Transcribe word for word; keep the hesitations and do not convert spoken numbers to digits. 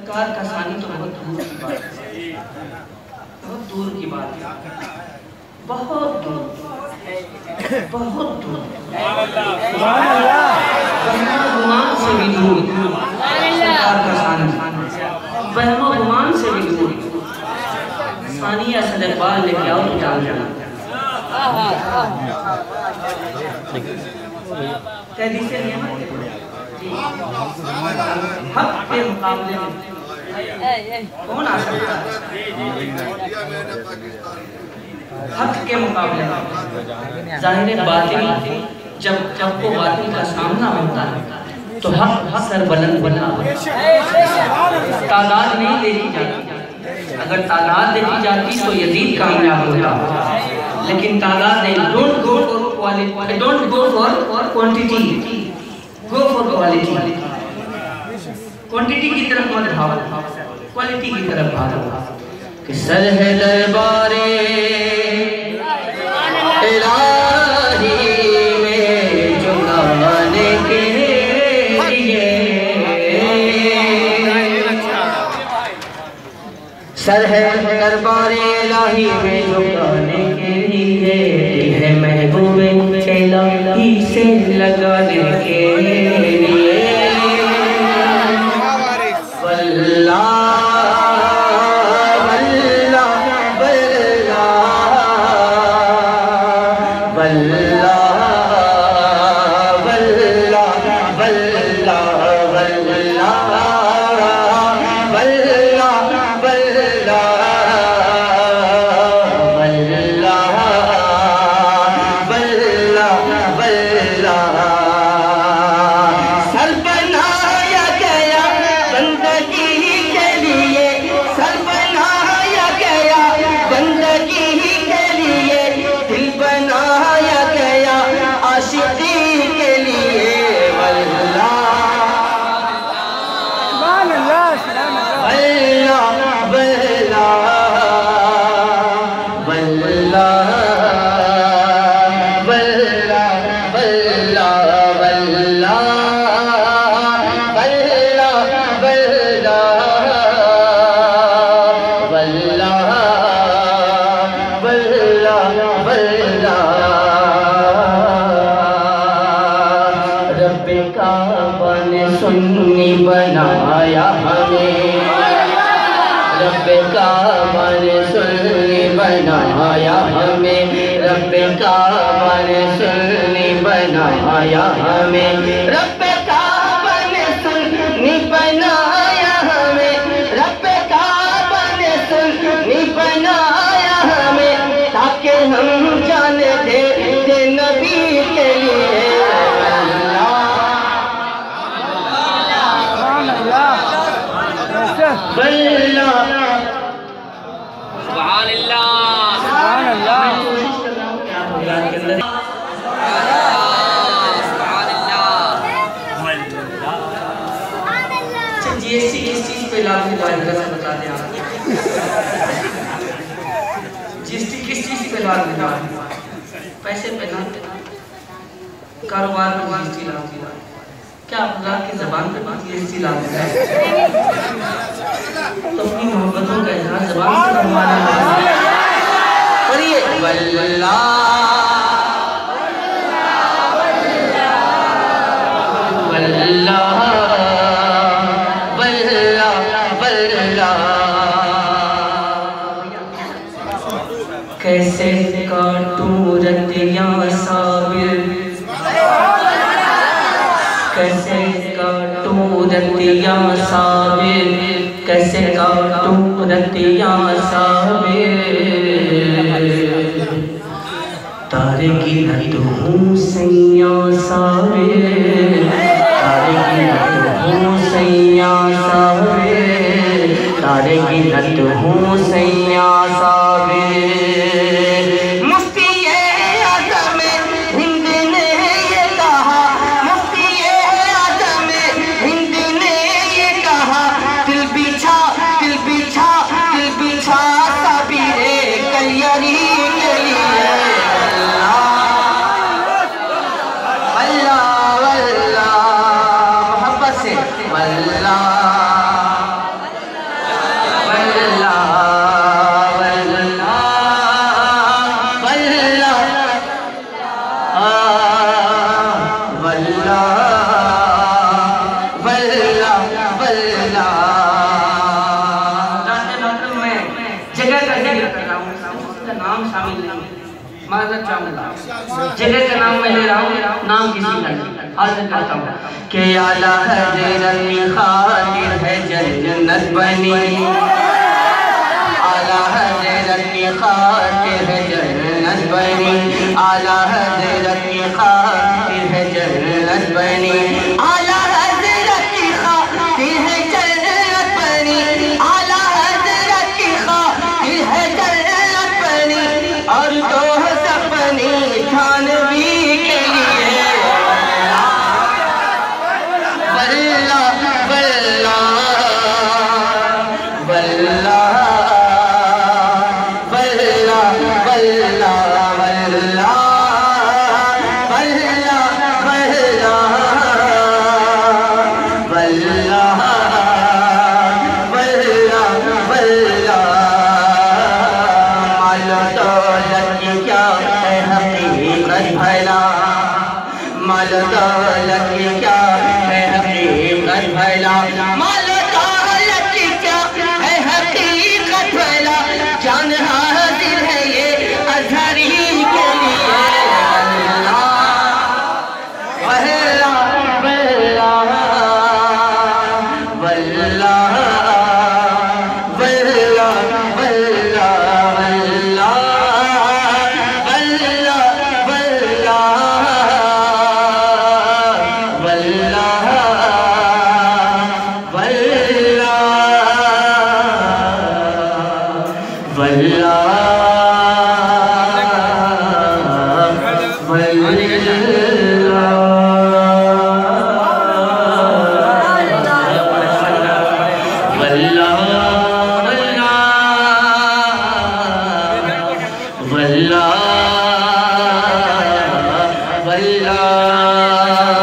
سرکار کا ثانی تو بہت دور کی بات ہے، بہت دور کی بات ہے، بہت دور، بہت دور، وہم و گمان سے بھی دور سرکار کا ثانی، وہم و گمان سے بھی دور ثانی اسد اقبال لے کے آؤ تو جان جانا تحدیث نعمت حق کے مقابلے میں کون آ سکتا ہے؟ حق کے مقابلے میں ظاہر باطل جب جب کو باطل کا سامنا ہوتا ہے تو حق سر بلند بنا تعداد نہیں دیکھی جاتی، اگر تعداد دیکھی جاتی تو یزید کامیاب ہوتا، لیکن تعداد نہیں. Don't go for quality, don't go for quantity, go for quality. Quantity کی طرف مت بھاگو، کوالٹی کی طرف بھاگو. کہ سر ہے دربار الہی میں جھکانے کے لیے، سر ہے دربار الہی میں جھکانے کے لیے، دل ہے محبوب الہی سے لگانے کے لیے. واللہ سنی بنایا ہمیں، رب کعبہ نے سنی بنایا ہمیں، رب کعبہ نے سنی بنایا ہمیں، رب کعبہ نے سنی بنایا ہمیں، رب کعبہ نے سنی بنایا ہمیں، تاکہ ہم جان دے دے نبی کے لیے. سبحان اللہ، سبحان اللہ، سبحان اللہ. جی ایس ٹی کس چیز پہ لاگو ہوا ہے ذرا سا بتا دیں آپ. جی ایس ٹی کس چیز پہ لاگو ہوا ہے؟ پیسے پہ لاگو، کاروبار میں جی ایس ٹی لاگو ہوا ہے. کیا آپ اللہ کی زبان پہ جی ایس ٹی لاگو ہے؟ تو اپنی محبتوں کا اظہار زبان سے فرمانا ہے. پڑھیے واللہ واللہ واللہ واللہ. کیسے کاٹوں رتیاں صابر، کیسے کاٹوں رتیاں صابر، کیسے کاٹوں رتیاں صابر. تارے کی نت ہوں سیاں صابر، تارے کی نت ہوں سیاں صابر، تارے کی نت ہوں سیاں صابر. شامل نہیں، معذرت چاہوں گا، جگہ کا نام میں لے رہا ہوں، نام کسی کا نہیں، حاضر کرتا ہوں کہ اعلیٰ حضرت کی خاطر ہے جنت بنی، اعلیٰ حضرت کی خاطر ہے جنت بنی، اعلیٰ حضرت کی خاطر ہے جنت بنی، اعلیٰ حضرت کی خاطر ہے جنت بنی، اعلیٰ حضرت کی خاطر ہے جنت بنی، اور تو سپنی تھانوی کے لیے واللہ واللہ واللہ مال دولت کی کیا ہے حقیقت بھلا، مال دولت کی کیا ہے حقیقت بھلا، جان حاضر ہے یہ ازہری کے لیے واللہ واللہ واللہ واللہ واللہ